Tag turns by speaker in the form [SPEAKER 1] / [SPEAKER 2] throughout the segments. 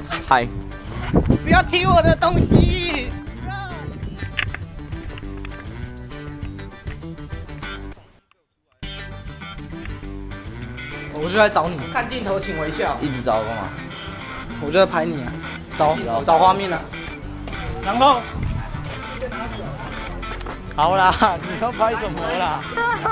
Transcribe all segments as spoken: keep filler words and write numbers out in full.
[SPEAKER 1] 嗨，
[SPEAKER 2] 不要踢我的东西！
[SPEAKER 3] 我就来找你，
[SPEAKER 2] 看镜头请微笑。
[SPEAKER 1] 一直找我干嘛？
[SPEAKER 3] 我就在拍你啊，找找画面啊。然后，好啦，你要拍什么啦？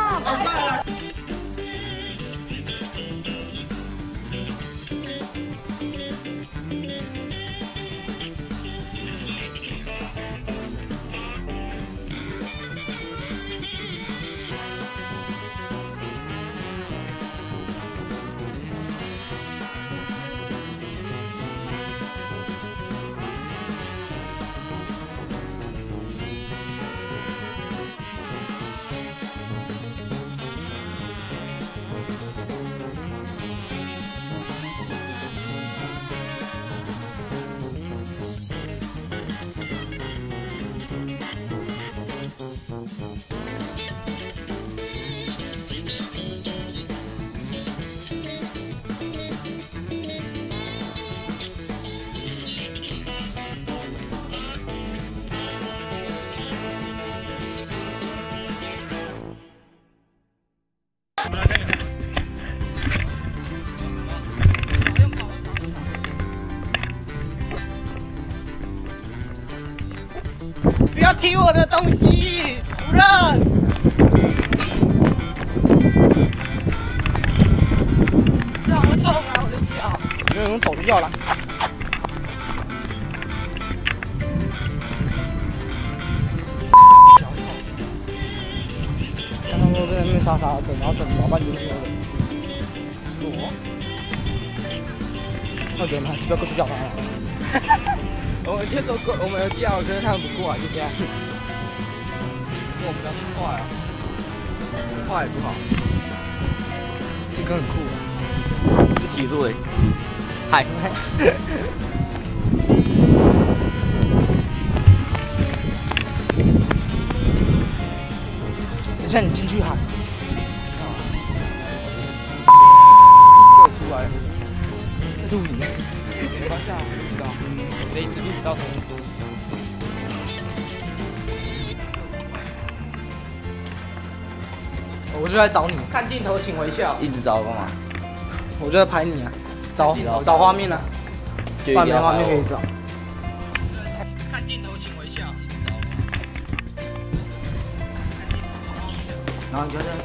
[SPEAKER 2] 不要踢我的东西，主任！让我痛啊，我的脚！
[SPEAKER 3] 有人走就要了。刚刚我在那边傻傻的等，然后等老半天之后，我，那觉得还是不要过去叫他了。
[SPEAKER 2] 我们就说过，我们有叫，可是他们不过来，就这样。
[SPEAKER 3] 因为我们要快啊，
[SPEAKER 2] 快也不好。
[SPEAKER 3] 这个很酷啊。
[SPEAKER 1] 这几度诶？嗨，
[SPEAKER 3] 等一下你进去喊。
[SPEAKER 2] 就出来了，
[SPEAKER 3] 在录影。
[SPEAKER 2] 没关系啊，不知道。这一次录不到什么。
[SPEAKER 3] 我就来找你，
[SPEAKER 2] 看镜头请微笑。
[SPEAKER 1] 一直找我干嘛？
[SPEAKER 3] 我就在拍你啊，找找画面啊，不然没画面可以找。
[SPEAKER 2] 看镜头请微笑。
[SPEAKER 1] 然后你就这样。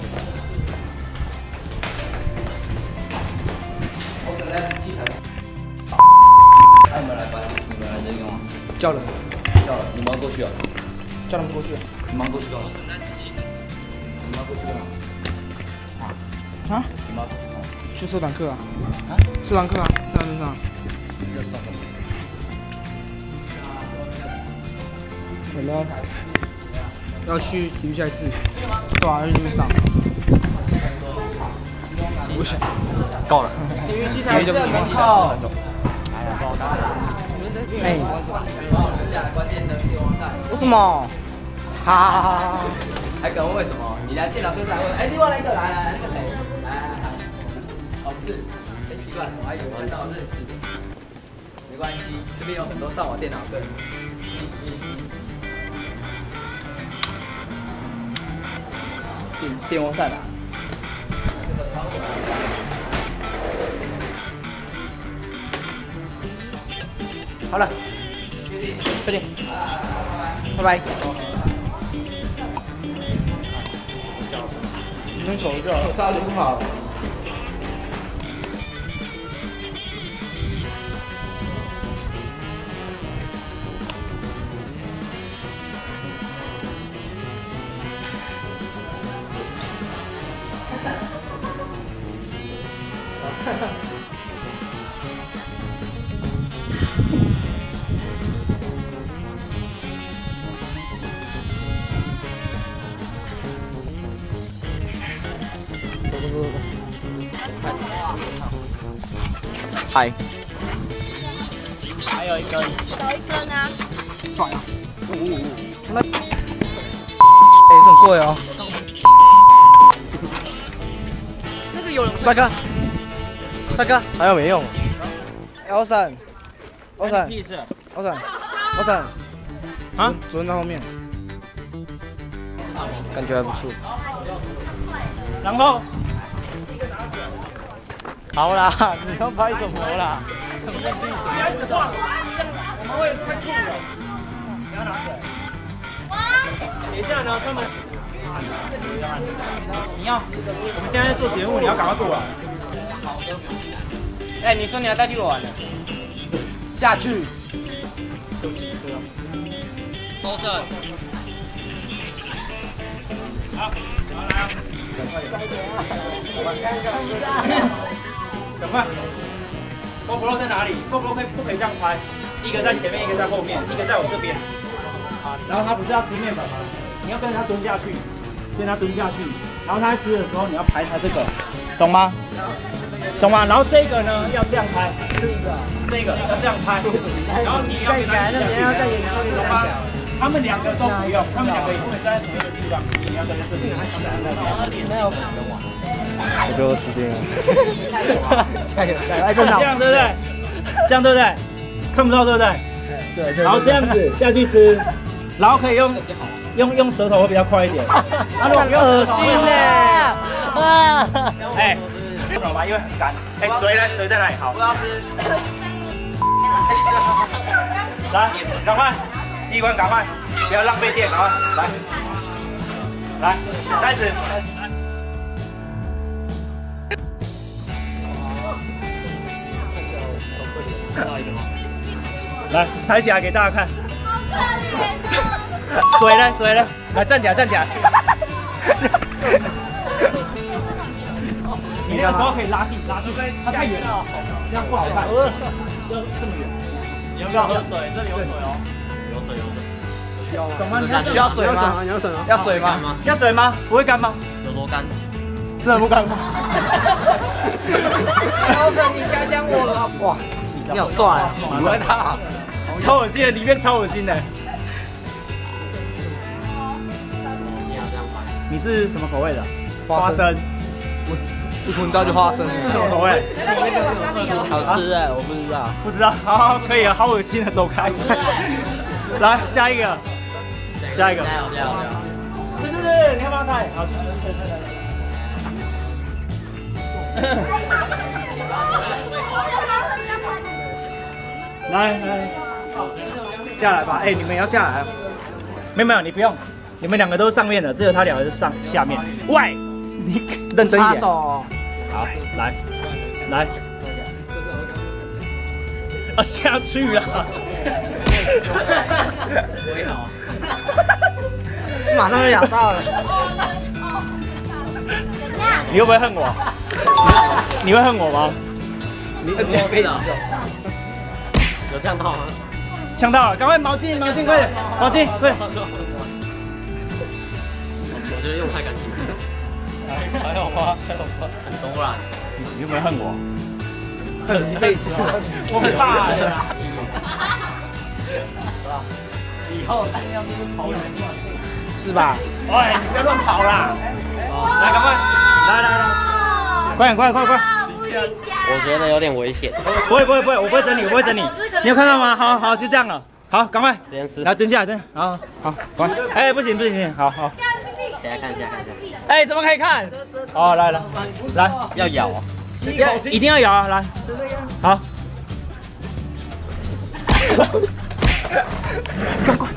[SPEAKER 2] 我等在器材。
[SPEAKER 1] 那你们来搬，你们来这个吗？
[SPEAKER 3] 叫人，
[SPEAKER 1] 叫了，你们要过去啊？
[SPEAKER 3] 叫他们过去。
[SPEAKER 1] 你们要过去干嘛？你们要过去干嘛？啊？
[SPEAKER 3] 啊？
[SPEAKER 1] 你们要过去干嘛？
[SPEAKER 3] 去社团课啊？
[SPEAKER 1] 啊？
[SPEAKER 3] 社团课啊，在身上。
[SPEAKER 1] 要上什么？
[SPEAKER 3] 有了，要去体育赛事，对啊，要去上。不行，
[SPEAKER 1] 够了。
[SPEAKER 2] 体育器材就不能靠。
[SPEAKER 3] 哎，
[SPEAKER 2] 关键的电风扇。
[SPEAKER 3] 为什么？哈哈哈哈！
[SPEAKER 2] 还敢问为什么？你来电脑课上问，哎，另外来一个，来来来，那个谁，来来来，哦不是，哎奇怪，我还以为看到认识的，没关系，这边有很多上网电脑课。电电风扇啊，这个超过来。好了，确定，拜拜。
[SPEAKER 3] 你走就好。
[SPEAKER 2] 照就不好。
[SPEAKER 3] 走走走走。
[SPEAKER 1] 嗨，
[SPEAKER 2] 还有一根，
[SPEAKER 4] 找一根啊！
[SPEAKER 3] 帅啊！那，哎，这很贵哦。
[SPEAKER 4] 那个有人
[SPEAKER 3] 帅哥，帅哥，还有没用？L 三欧闪，
[SPEAKER 4] 屁事！
[SPEAKER 3] 欧闪，欧闪，
[SPEAKER 4] 啊，
[SPEAKER 3] 主任在后面，感觉还不错。
[SPEAKER 4] 然后，好啦，你要拍什么啦？不要一直晃，我们会太酷了。不要拿水。等一下呢，他们。你要，我们现在在做节目，你要赶快过来。
[SPEAKER 2] 哎、欸，你说你要代替我玩的，下去。
[SPEAKER 1] 都是。
[SPEAKER 4] 好，好来啊！赶快，赶快。GoPro 在哪里 ？GoPro 可以不可以这样拍？一个在前面，一个在后面，一个在我这边。啊，然后他不是要吃面粉吗？你要跟着他蹲下去，跟他蹲下去，然后他在吃的时候，你要拍他这个，懂吗？懂吗？然后这个呢要这样拍，这个这个要这样拍，然后你要给他蹲下去，懂吗？他们两个都不用，他们两个也不能站在同一个地方，你要站在这里。
[SPEAKER 3] 我就死定了。加油加油！哎，真的。
[SPEAKER 4] 这样对不对？这样对不对？看不到对不对？
[SPEAKER 3] 对对。
[SPEAKER 4] 然后这样子下去吃，然后可以用用用舌头会比较快一点。啊，如果恶心呢？啊！哎，为什么吗？因为很干。哎，水呢？水在哪里？好，
[SPEAKER 2] 我要吃。
[SPEAKER 4] 来，赶快，第一关赶快，不要浪费电，赶快来，来，开始。来，抬起来给大家看。
[SPEAKER 5] 好可怜。
[SPEAKER 4] 水呢？水呢？来，站起来，站起来。你那个时候可以拉近，拉近，它太远了，这样不好看。要这么远。
[SPEAKER 1] 你要不要喝水？这里有水哦。有水，有水。需要吗？
[SPEAKER 2] 需要水吗？
[SPEAKER 3] 你要水吗？
[SPEAKER 2] 要水吗？
[SPEAKER 4] 要水吗？不会干吗？
[SPEAKER 1] 有多干？
[SPEAKER 4] 真的不干吗？
[SPEAKER 2] 高神，你想想我了。哇，你好帅啊！你问他。
[SPEAKER 4] 超恶心的，里面超恶心的。你是什么口味的？花生。
[SPEAKER 3] 一闻到就花生。
[SPEAKER 4] 是什么口味？
[SPEAKER 3] 好吃哎，我不知道。
[SPEAKER 4] 不知道，好，可以了，好恶心的，走开。来，下一个，下一个。
[SPEAKER 1] 加油加油加油！
[SPEAKER 4] 对对对，你要不要猜？好，去去去去去。来来，下来吧！哎，你们也要下来。没有没有，你不用，你们两个都是上面的，只有他两个是上下面。喂，你认真一点。好，来来。啊，下去了。
[SPEAKER 2] 我好。马上就咬到了。
[SPEAKER 4] 你会不会恨我？你会恨我吗？
[SPEAKER 2] 你你可以的。
[SPEAKER 1] 有呛到吗？
[SPEAKER 4] 呛到了，赶快毛巾，毛巾快点，毛巾快点。
[SPEAKER 1] 我觉得用太干净了。还有吗？还有吗？很多啦。
[SPEAKER 4] 你有没有恨我？
[SPEAKER 3] 恨一辈子。
[SPEAKER 4] 我很怕的。
[SPEAKER 2] 以后尽量就是跑远一点。
[SPEAKER 3] 是吧？
[SPEAKER 4] 喂，你不要乱跑啦！来，赶快，来来来，快点，快快快！
[SPEAKER 1] 我觉得有点危险。
[SPEAKER 4] 不会不会不会，我不会整你，我不会整你。你有看到吗？好好，就这样了。好，赶快，
[SPEAKER 1] 实验室。
[SPEAKER 4] 来蹲下来，蹲。好，好，赶快。哎，不行不行不行，好好。
[SPEAKER 1] 大家看一下看一下。
[SPEAKER 4] 哎，怎么可以看？哦，来来来，
[SPEAKER 1] 要咬啊！
[SPEAKER 4] 一定要咬啊！来，好。赶快。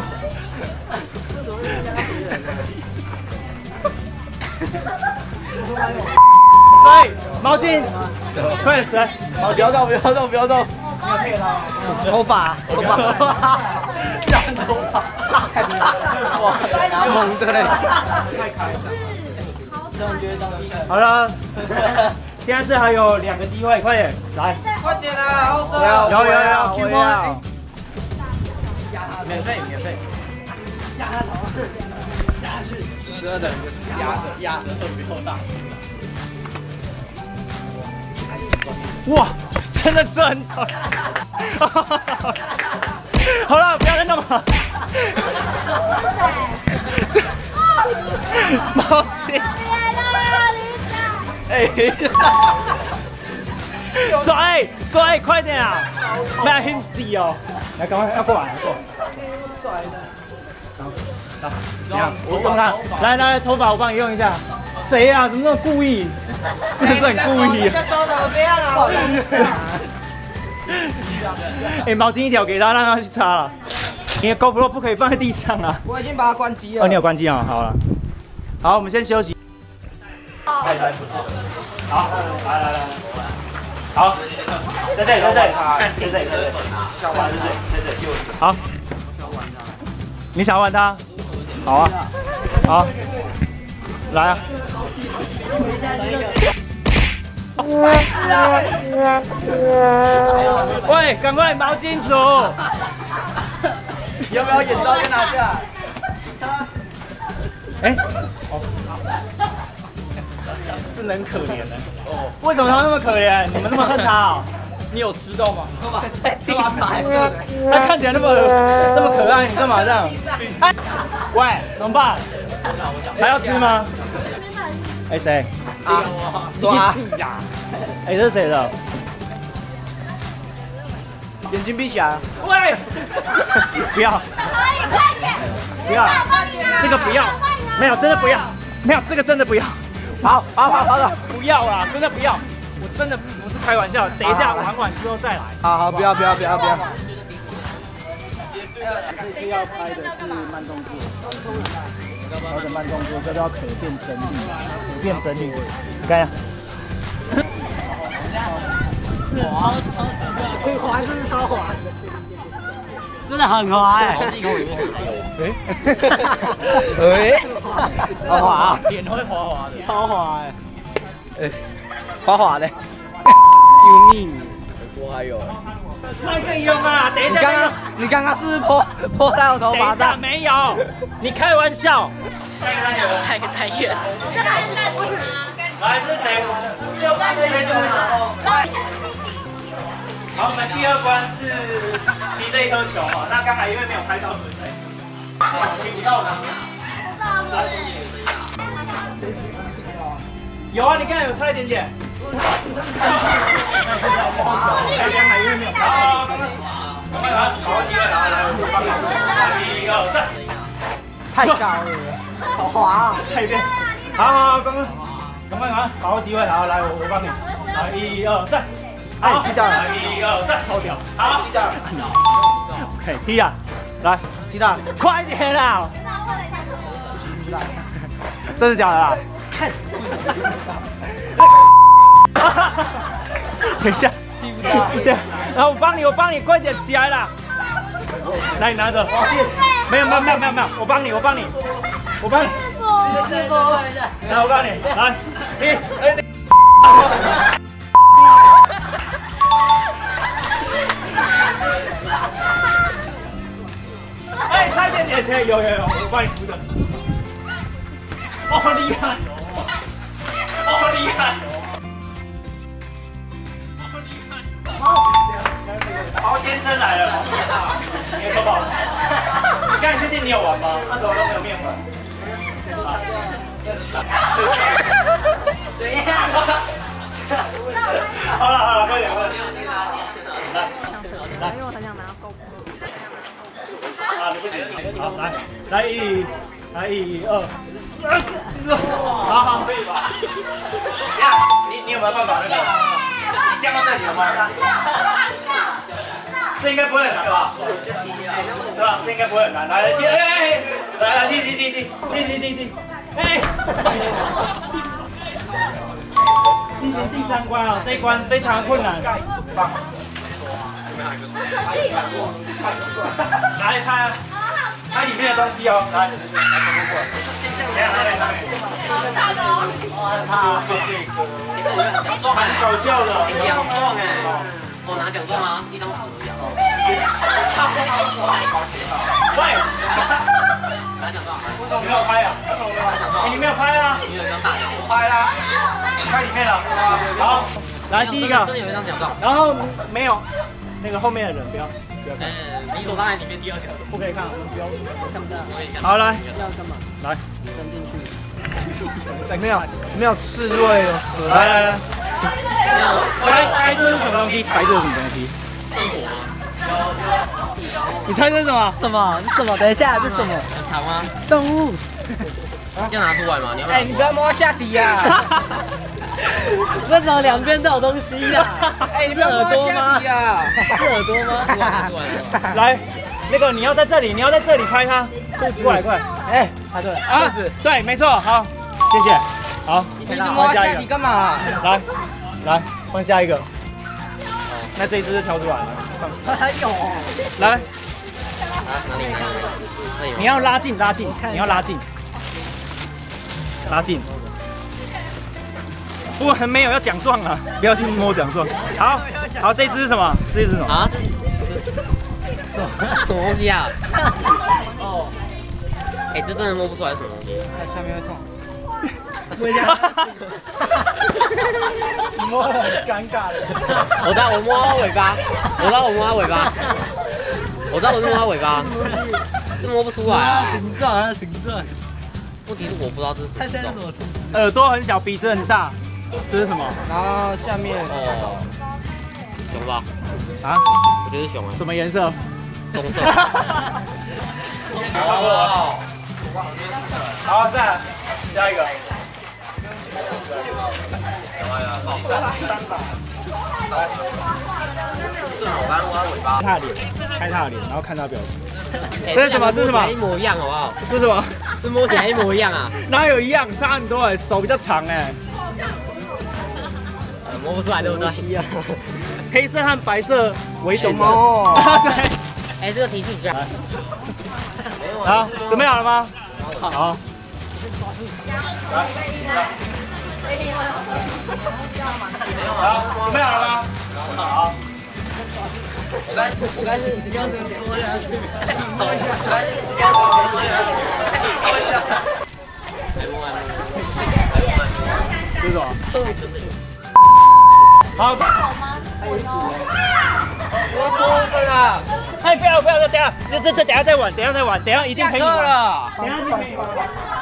[SPEAKER 4] 水，毛巾，快点水，毛巾，不要动，不要动，不要动。
[SPEAKER 3] 头发，头发，
[SPEAKER 4] 染头发，
[SPEAKER 3] 哇，猛的嘞！
[SPEAKER 4] 好了，现在是还有两个机会，快点来，
[SPEAKER 2] 快点啊，好爽！
[SPEAKER 4] 有有有，
[SPEAKER 3] 我要，
[SPEAKER 2] 免费免费。压他头，压下去。十二的人就是压着压着都比较大。
[SPEAKER 4] 哇，真的是很好。好了，不要再弄了。毛巾。哎， 甩甩，快点啊！不要很死哦！来，赶快要过来，过来。
[SPEAKER 3] 甩的。
[SPEAKER 4] 好，怎样？我帮他。来来，头发我帮你用一下。谁啊？怎么那么故意？真的是很故意啊！哎，毛巾一条给他，让他去擦了。你的 GoPro 不可以放在地上啊！
[SPEAKER 3] 我已经把它关机了。
[SPEAKER 4] 哦，你有关机啊？好了，好，我们先休息。来来，好，来来来，好，在这里，在这里，在这里，在这里，小玩在这里，在这里，好。你想玩它？好啊，好，来啊！喂，赶快毛巾组！
[SPEAKER 2] 有没有眼罩先拿下来？
[SPEAKER 4] 哎，哦，真的很可怜呢。哦，为什么他那么可怜？你们那么恨他哦？你有吃到吗？
[SPEAKER 2] 在地白色的，
[SPEAKER 4] 他看起来那么那么可爱，你干嘛这样？哎，喂，怎么办？还要吃吗？哎，谁？
[SPEAKER 2] 啊，抓
[SPEAKER 4] 呀！哎，这是谁的？
[SPEAKER 3] 眼睛闭起来。
[SPEAKER 4] 喂，不要，不要，这个不要，没有，真的不要，没有，这个真的不要。
[SPEAKER 3] 跑跑跑跑走！
[SPEAKER 4] 不要啦，真的不要，我真的不是开玩笑。等一下玩完之后再来。
[SPEAKER 3] 好好，不要不要不要不要。
[SPEAKER 4] 这次要拍的是慢动作，拍的慢动作，这叫可变整理，可变整理。你看一下。
[SPEAKER 3] 滑，会滑，真是超滑，
[SPEAKER 4] 真的很滑哎！
[SPEAKER 3] 哎，哎，好滑啊！
[SPEAKER 4] 脸会滑滑的，超滑哎！
[SPEAKER 3] 哎，滑滑的，救命！
[SPEAKER 2] 我还有，
[SPEAKER 4] 那可以用啊！等一下，
[SPEAKER 3] 你刚刚你刚刚是不是泼泼在我头发上？
[SPEAKER 4] 没有，你开玩笑。
[SPEAKER 5] 下一个单元，这还是在不行啊。
[SPEAKER 4] 来，这是谁？六关的意思是什么？好，我们第二关是踢这一颗球嘛。那刚才因为没有拍到水水，踢不到呢。有啊，你刚才有差一点点。哎，刚才因为没有拍到。赶快来，好好机会，来来，我帮你。一二三。
[SPEAKER 3] 太高了，好滑啊！
[SPEAKER 4] 再一遍。好好好，赶快，赶快，赶快，把握机会，好，来，我我帮你。来，一二三。
[SPEAKER 3] 哎，踢到了！
[SPEAKER 4] 一二三，超屌！好，踢到了。OK，踢啊！来，
[SPEAKER 3] 踢到了！
[SPEAKER 4] 快点啦！真的假的啊？看。等一下，
[SPEAKER 3] 踢不到。
[SPEAKER 4] 对，然后我帮你，我帮你，快点起来啦！来，你拿着。没有没有没有没有没有，我帮你，我帮你，我帮你。
[SPEAKER 3] 自播。
[SPEAKER 4] 来，我帮你，来，一，二。哎，差一点点，可以，有有有，我帮你扶着。哦，厉害！哦，厉害！哦，厉害！毛先生来了，你有宝宝？你刚才确定你有玩吗？那怎么都没有面粉？
[SPEAKER 3] 怎样？
[SPEAKER 4] 好了好了，快点快点，来来，
[SPEAKER 5] 因为我很想拿GoPro。
[SPEAKER 4] 啊，你不行，好来来一，来一二三，好好可以吧？这样，你你有没有办法那个？你降到这里了吗？这应该不会很难吧？对吧？这应该不会很难。来来踢，哎，来来踢踢踢踢踢踢踢踢，哎。进行第三关啊，这一关非常困难。来拍啊，拍里面的东西哦，来。来来来来。他做这个，蛮搞笑的。
[SPEAKER 1] 奖状哎，我拿奖状啊，一张纸而已啊。
[SPEAKER 4] 喂，
[SPEAKER 1] 拿奖状。
[SPEAKER 4] 为什么没有拍啊？哎，你没有拍啊？
[SPEAKER 1] 你有一张大奖，
[SPEAKER 2] 我拍啦，
[SPEAKER 4] 拍里面了。好，来第一个。
[SPEAKER 1] 真的有一张奖状。
[SPEAKER 4] 然后没有，那个后面的人不要不要看。
[SPEAKER 1] 嗯，你手上在里面第二条。
[SPEAKER 4] 不可以看，我们不要看不到。
[SPEAKER 1] 我也看。
[SPEAKER 4] 好，来，
[SPEAKER 3] 要干嘛？
[SPEAKER 4] 来，
[SPEAKER 3] 伸进去。没有没有刺猬，有蛇。
[SPEAKER 4] 来来来， 猜猜这是什么东西？猜这是什么东西？你猜这是什么？
[SPEAKER 3] 什么？什么？等一下，这是什么？
[SPEAKER 1] 很长吗？
[SPEAKER 3] 动物。
[SPEAKER 1] 要拿出来吗？你要
[SPEAKER 2] 哎，你不要摸下底呀！
[SPEAKER 3] 为什么两边都有东西呀？
[SPEAKER 2] 哎，你不要摸下底呀！
[SPEAKER 3] 是耳朵吗？
[SPEAKER 4] 来，那个你要在这里，你要在这里拍它。过来，过来。
[SPEAKER 2] 哎，猜对了，
[SPEAKER 4] 啊，对，没错，好，谢谢。好，
[SPEAKER 2] 你一直摸下底干嘛？
[SPEAKER 4] 来，来，换下一个。那这一只挑出来了。
[SPEAKER 2] 还有，
[SPEAKER 4] 来，
[SPEAKER 1] 啊，哪里哪里？这里吗？
[SPEAKER 4] 你要拉近，拉近，你要拉近，拉近。不，还没有要奖状啊，不要去摸奖状。好，好，这只是什么？这只是什么？
[SPEAKER 1] 啊？什么东西啊？
[SPEAKER 2] 哦，
[SPEAKER 1] 哎，这真的摸不出来是什么东西。
[SPEAKER 2] 在下面会痛。
[SPEAKER 3] 摸一下。你摸得很尴尬的。
[SPEAKER 1] 我知道我摸它尾巴，我知道我摸它尾巴，我知道我是摸它尾巴，是摸不出来啊。
[SPEAKER 3] 形状，它的形状。
[SPEAKER 1] 问题是我不知道这是
[SPEAKER 3] 它现在是什么？
[SPEAKER 4] 耳朵很小，鼻子很大，这是什么？
[SPEAKER 2] 然后下面
[SPEAKER 1] 哦，熊吧？
[SPEAKER 4] 啊？
[SPEAKER 1] 我觉得是熊啊。
[SPEAKER 4] 什么颜色？
[SPEAKER 1] 棕色。
[SPEAKER 4] 哦。好，再来下一个。
[SPEAKER 1] 正好刚摸它尾巴。
[SPEAKER 4] 看他的脸，看他的脸，然后看他的表情。这是什么？这是什么？
[SPEAKER 1] 一模一样，好不好？
[SPEAKER 4] 这是什么？
[SPEAKER 1] 这摸起来一模一样啊！
[SPEAKER 4] 哪有一样？差很多哎，手比较长哎。
[SPEAKER 1] 呃，摸不出来对不对？
[SPEAKER 4] 黑色和白色为主。
[SPEAKER 2] 哦，
[SPEAKER 4] 对。
[SPEAKER 1] 哎，这个提示一下。
[SPEAKER 4] 好，准备好了吗？好。好，准备好了吗？好。
[SPEAKER 1] 我刚我刚是你刚才摸下去，我刚是摸一下，来摸来摸，
[SPEAKER 4] 这是什么？好。
[SPEAKER 2] 我过分了！
[SPEAKER 4] 哎，不要不要，等下，这这这等下再玩，等下再玩，等下一定可以玩。
[SPEAKER 2] 了，
[SPEAKER 4] 等下一定可以玩。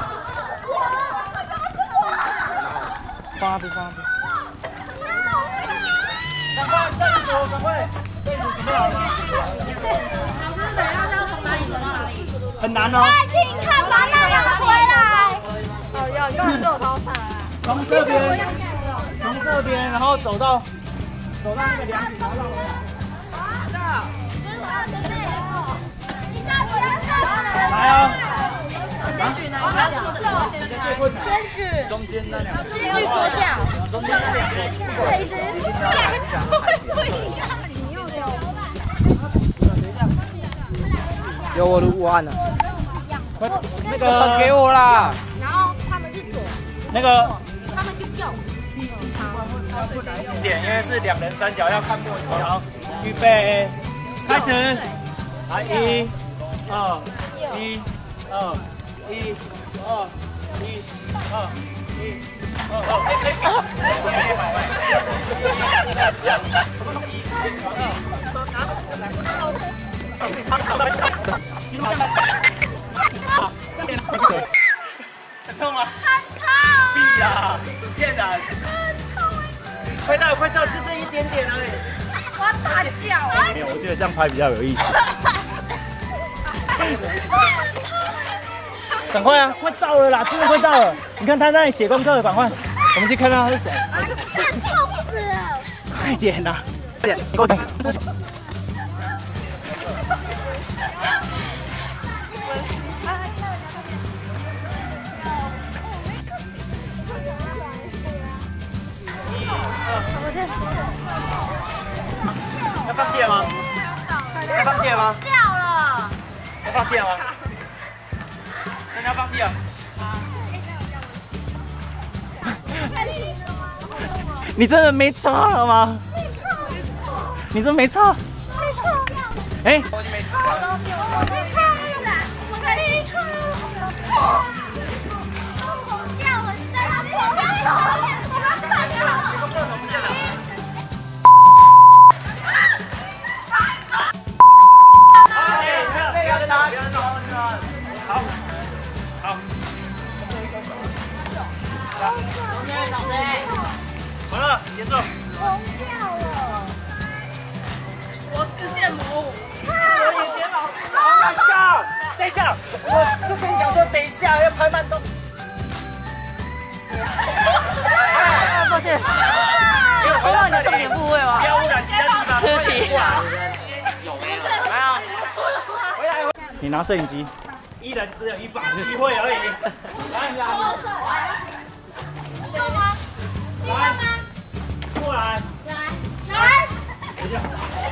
[SPEAKER 4] 放那边，放那边。赶快，再去走，赶快。这组准备好了吗？
[SPEAKER 5] 老师，等一下要从哪里走到哪里？
[SPEAKER 4] 很难哦。
[SPEAKER 5] 快进看，把那拿回来。哦，要，根本是我头上啊。
[SPEAKER 4] 从这边，从这边，然后走到走到那个凉亭，然后绕回来。来啊！
[SPEAKER 5] 先举哪一个？先举。
[SPEAKER 4] 中间那两个。
[SPEAKER 5] 先举左脚。
[SPEAKER 4] 中间那两个。
[SPEAKER 5] 这一只。不一样。你又有。
[SPEAKER 2] 有我的五万了。
[SPEAKER 4] 那个
[SPEAKER 2] 给我啦。
[SPEAKER 5] 然后他们是左，
[SPEAKER 4] 那个
[SPEAKER 5] 他们就右。
[SPEAKER 4] 一点，因为是两人三角，要看默契。好，预备，开始。来，一、二、一、二、一、二、一、二、一、二、二，哎哎，很痛吗？
[SPEAKER 5] 很痛。
[SPEAKER 4] 屁呀，骗人！快到，快到，就这一点点而已。
[SPEAKER 5] 我要大叫。
[SPEAKER 4] 没有，我觉得这样拍比较有意思。赶快啊，快到了啦，真的快到了！你看他在那里写功课，赶快，我们去看看他是谁。
[SPEAKER 5] 痛死了！
[SPEAKER 4] 快点啦，快点，你给我讲。要放弃了吗？要放弃了吗？
[SPEAKER 5] 叫了。
[SPEAKER 4] 要放弃了吗？真的要放弃了？你真的没差了吗？你真没差？哎，我就没差。
[SPEAKER 5] 我没差了，我没差了。要我在他旁边，我们看到。
[SPEAKER 4] 好，好。好了。 结束。
[SPEAKER 5] 疯掉了！
[SPEAKER 6] 我视线模糊，我眼睫毛。
[SPEAKER 4] 好尴尬！等一下，我就跟你讲说，等一下要拍慢动。
[SPEAKER 6] 啊，抱歉。我忘你的重点部位吗？
[SPEAKER 4] 不要污染其他地方。
[SPEAKER 6] 对不起。
[SPEAKER 1] 有没有？没有。
[SPEAKER 4] 回来，你拿摄影机，一人只有一把机会而已。来来。
[SPEAKER 5] 有吗？你要吗？
[SPEAKER 4] 过来。
[SPEAKER 5] 来来。
[SPEAKER 4] 等一下。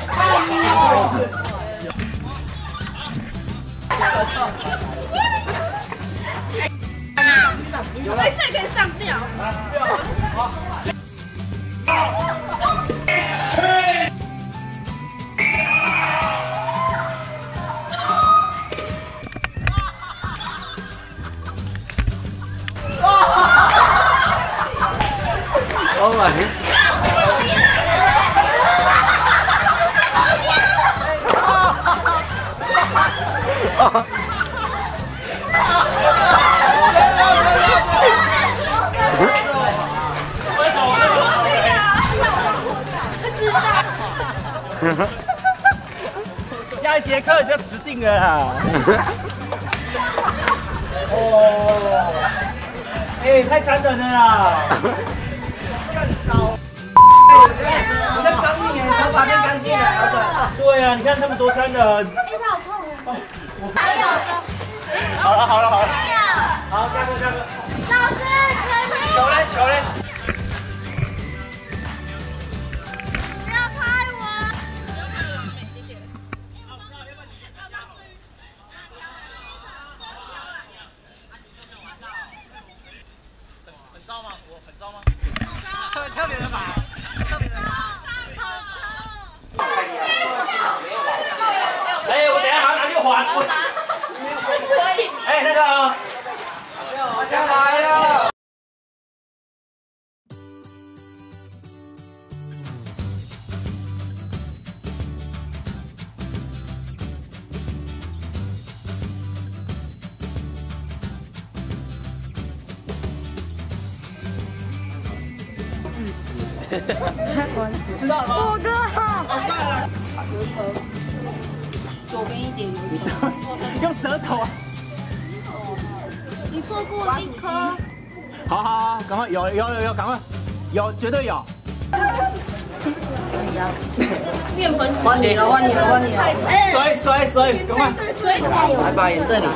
[SPEAKER 6] 哎，这可以上吊。
[SPEAKER 1] Oh my god！
[SPEAKER 4] 为什么我这个？下一节课你就死定了啦！哦，哎，太残忍了啦！更糟。
[SPEAKER 2] 我在帮你，头发变干净了。
[SPEAKER 4] 对啊，你看这么多残忍。
[SPEAKER 5] 还有
[SPEAKER 4] 好了好了好了，
[SPEAKER 5] 还有，
[SPEAKER 4] 好，下课下课。
[SPEAKER 5] 老师前面
[SPEAKER 4] 球嘞球嘞。
[SPEAKER 5] 不要拍我。
[SPEAKER 4] 很糟吗？我很糟吗？
[SPEAKER 2] 特特别的法，特别的法。
[SPEAKER 4] 哎，我等一下马上拿去还。哎，那个。
[SPEAKER 2] 我家来了。
[SPEAKER 4] 你吃到了吗？
[SPEAKER 5] 我哥好。
[SPEAKER 4] 哦，算了。
[SPEAKER 6] 左边一点油头。
[SPEAKER 4] 用舌头啊。
[SPEAKER 5] 你错过了一颗。
[SPEAKER 4] 好好好，赶快有有有有，赶快有绝对有。
[SPEAKER 6] 面粉换你了，换你了，换你了。
[SPEAKER 4] 水水水，赶快。
[SPEAKER 2] 来把眼这里。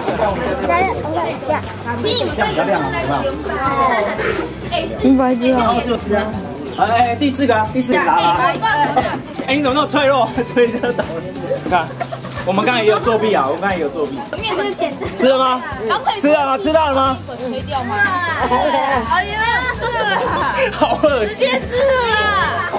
[SPEAKER 4] 这样比较亮啊，有没有？
[SPEAKER 5] 你白痴
[SPEAKER 4] 然后就吃啊。哎，第四个啊，第四个拿了。哎，你怎么那么脆弱？推着抖。你看，我们刚才也有作弊啊，我们刚才也有作弊。
[SPEAKER 6] 面粉
[SPEAKER 4] 吃了吗？吃了吗？吃到了吗？
[SPEAKER 6] 推掉吗？
[SPEAKER 5] 哎呀，吃了，
[SPEAKER 4] 好恶心。
[SPEAKER 5] 直接吃了。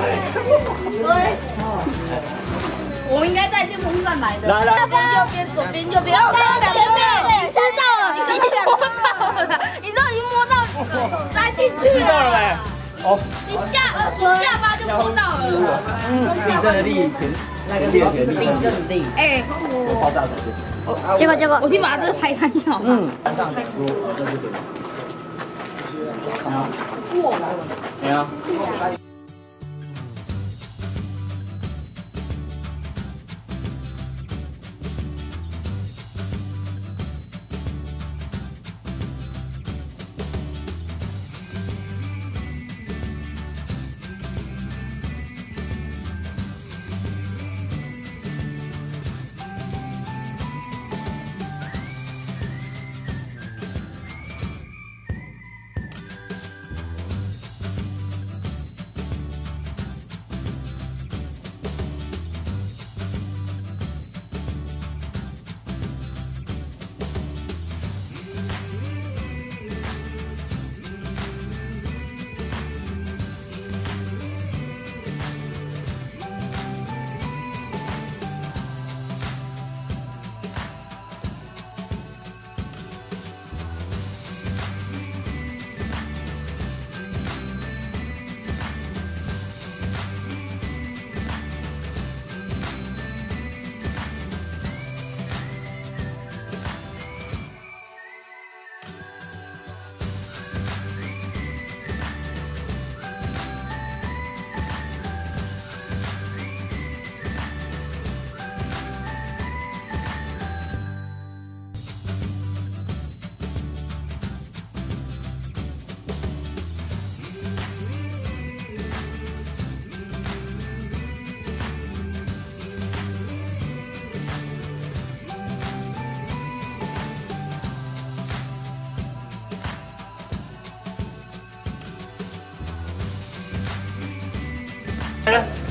[SPEAKER 6] 我们应该带电风扇来的。
[SPEAKER 4] 来来，
[SPEAKER 5] 右边，左边，右边，前面，吃到了，你刚刚摸到了，你都已经摸到塞进去了。
[SPEAKER 4] 吃到了没？哦，
[SPEAKER 5] 你下，你下巴就摸到了。
[SPEAKER 4] 地震的力，那个力的力，地震力，
[SPEAKER 6] 哎，
[SPEAKER 4] 爆炸的。
[SPEAKER 5] 结果结果，
[SPEAKER 6] 我先把这个拍干掉。
[SPEAKER 4] 嗯，山上讲说，这是给你。没有。没有。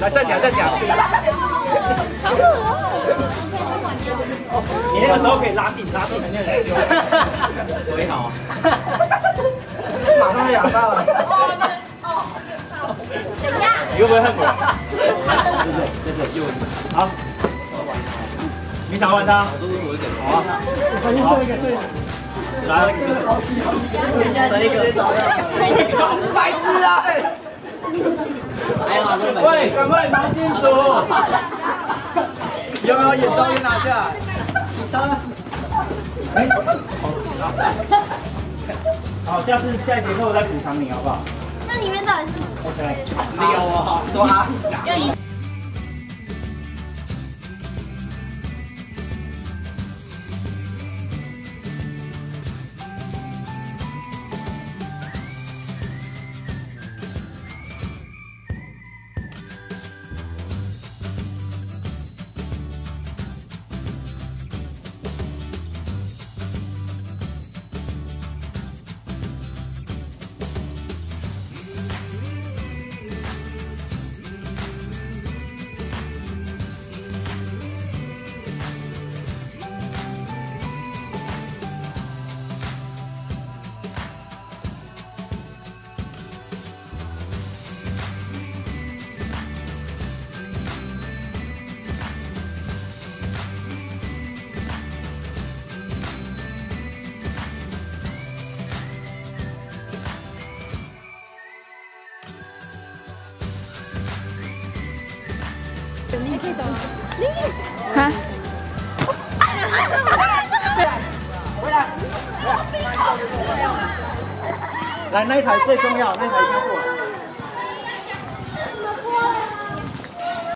[SPEAKER 4] 来站起来，站起来。你那个时候可以拉近，拉近，很认真。
[SPEAKER 1] 围好。
[SPEAKER 3] 马上就咬到了。
[SPEAKER 5] 怎样？
[SPEAKER 4] 你会不会恨我？
[SPEAKER 1] 这个又
[SPEAKER 4] 好，你想玩他？
[SPEAKER 1] 我都是我一点。
[SPEAKER 4] 好啊，好，来，来一个，
[SPEAKER 3] 白痴啊！
[SPEAKER 1] 还有好多
[SPEAKER 4] 喂，赶快拿金主。
[SPEAKER 2] 有没有眼罩先拿下来？
[SPEAKER 4] 哎，好，下次下一节课我再补偿你，好不好？
[SPEAKER 5] 那里面到底是什么？
[SPEAKER 4] OK，
[SPEAKER 1] 六啊，
[SPEAKER 2] 说啊。
[SPEAKER 5] 要一。
[SPEAKER 6] 哈？
[SPEAKER 4] 来，那一台最重要，那一台一定要过来。